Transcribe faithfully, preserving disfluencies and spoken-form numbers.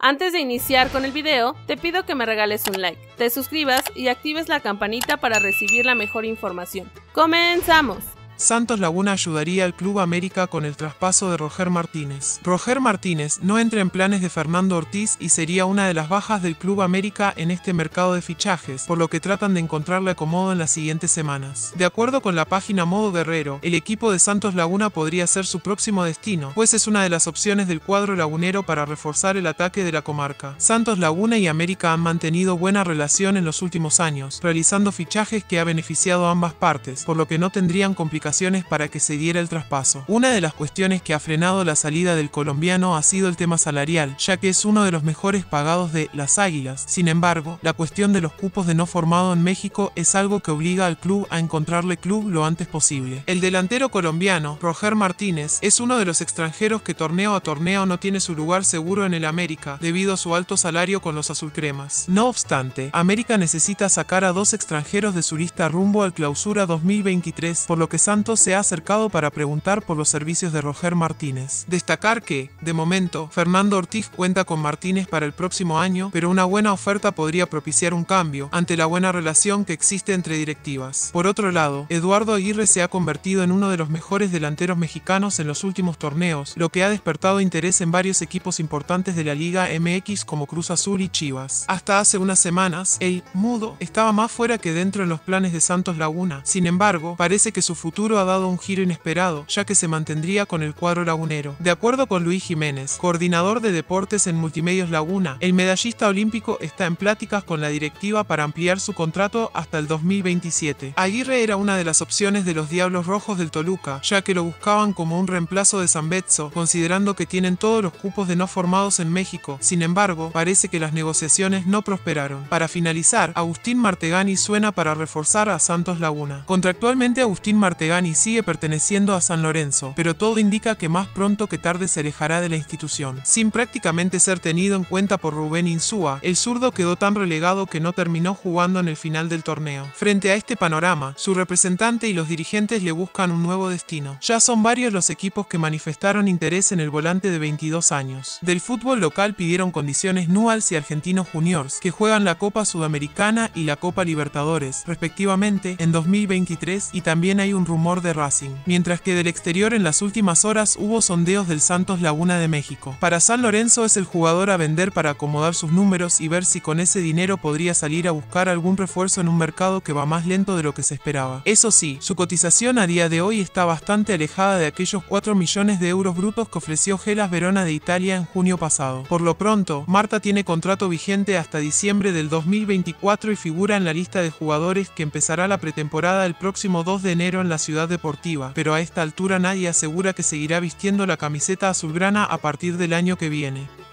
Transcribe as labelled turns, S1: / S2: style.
S1: Antes de iniciar con el video, te pido que me regales un like, te suscribas y actives la campanita para recibir la mejor información. ¡Comenzamos!
S2: Santos Laguna ayudaría al Club América con el traspaso de Roger Martínez. Roger Martínez no entra en planes de Fernando Ortiz y sería una de las bajas del Club América en este mercado de fichajes, por lo que tratan de encontrarle acomodo en las siguientes semanas. De acuerdo con la página Modo Guerrero, el equipo de Santos Laguna podría ser su próximo destino, pues es una de las opciones del cuadro lagunero para reforzar el ataque de la comarca. Santos Laguna y América han mantenido buena relación en los últimos años, realizando fichajes que ha beneficiado a ambas partes, por lo que no tendrían complicaciones para que se diera el traspaso. Una de las cuestiones que ha frenado la salida del colombiano ha sido el tema salarial, ya que es uno de los mejores pagados de las Águilas. Sin embargo, la cuestión de los cupos de no formado en México es algo que obliga al club a encontrarle club lo antes posible. El delantero colombiano, Roger Martínez, es uno de los extranjeros que torneo a torneo no tiene su lugar seguro en el América, debido a su alto salario con los azulcremas. No obstante, América necesita sacar a dos extranjeros de su lista rumbo al Clausura dos mil veintitrés, por lo que Santos se ha acercado para preguntar por los servicios de Roger Martínez. Destacar que, de momento, Fernando Ortiz cuenta con Martínez para el próximo año, pero una buena oferta podría propiciar un cambio, ante la buena relación que existe entre directivas. Por otro lado, Eduardo Aguirre se ha convertido en uno de los mejores delanteros mexicanos en los últimos torneos, lo que ha despertado interés en varios equipos importantes de la Liga M X como Cruz Azul y Chivas. Hasta hace unas semanas, el mudo estaba más fuera que dentro en los planes de Santos Laguna. Sin embargo, parece que su futuro ha dado un giro inesperado, ya que se mantendría con el cuadro lagunero. De acuerdo con Luis Jiménez, coordinador de deportes en Multimedios Laguna, el medallista olímpico está en pláticas con la directiva para ampliar su contrato hasta el dos mil veintisiete. Aguirre era una de las opciones de los Diablos Rojos del Toluca, ya que lo buscaban como un reemplazo de Zambetso, considerando que tienen todos los cupos de no formados en México. Sin embargo, parece que las negociaciones no prosperaron. Para finalizar, Agustín Martegani suena para reforzar a Santos Laguna. Contractualmente, Agustín Martegani sigue perteneciendo a San Lorenzo, pero todo indica que más pronto que tarde se alejará de la institución. Sin prácticamente ser tenido en cuenta por Rubén Insúa, el zurdo quedó tan relegado que no terminó jugando en el final del torneo. Frente a este panorama, su representante y los dirigentes le buscan un nuevo destino. Ya son varios los equipos que manifestaron interés en el volante de veintidós años. Del fútbol local pidieron condiciones Newell's y Argentinos Juniors, que juegan la Copa Sudamericana y la Copa Libertadores, respectivamente, en dos mil veintitrés, y también hay un rumor de Racing, mientras que del exterior en las últimas horas hubo sondeos del Santos Laguna de México. Para San Lorenzo es el jugador a vender para acomodar sus números y ver si con ese dinero podría salir a buscar algún refuerzo en un mercado que va más lento de lo que se esperaba. Eso sí, su cotización a día de hoy está bastante alejada de aquellos cuatro millones de euros brutos que ofreció Hellas Verona de Italia en junio pasado. Por lo pronto, Marta tiene contrato vigente hasta diciembre del dos mil veinticuatro y figura en la lista de jugadores que empezará la pretemporada el próximo dos de enero en la ciudad deportiva, pero a esta altura nadie asegura que seguirá vistiendo la camiseta azulgrana a partir del año que viene.